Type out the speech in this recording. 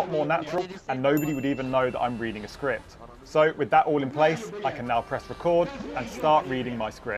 lot more natural and nobody would even know that I'm reading a script. So with that all in place, I can now press record and start reading my script.